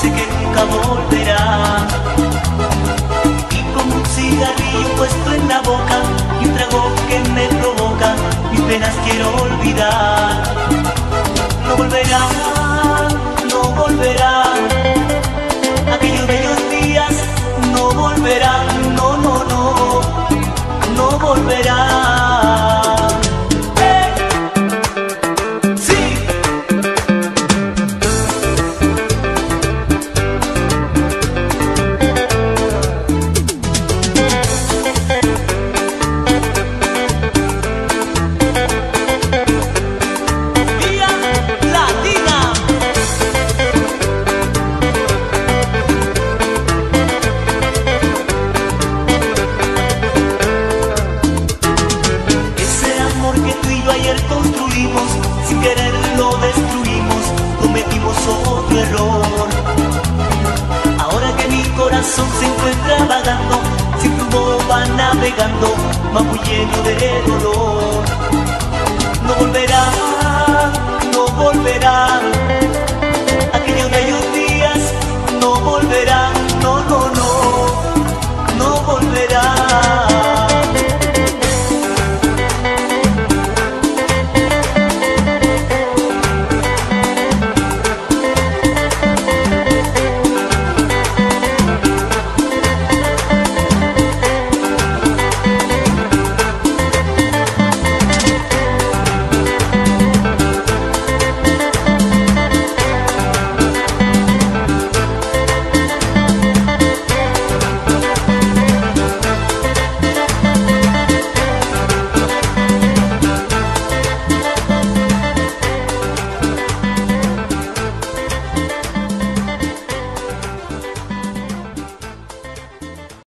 sé que nunca volverá. Y con un cigarrillo puesto en la boca y un trago que me provoca, mis penas quiero olvidar. No volverá, no volverá, aquellos bellos días no volverán, no, no, no, no volverá. Construimos, sin querer lo destruimos, cometimos otro error. Ahora que mi corazón se encuentra vagando, sin rumbo va navegando, va muy lleno de dolor. No volverá, no volverá.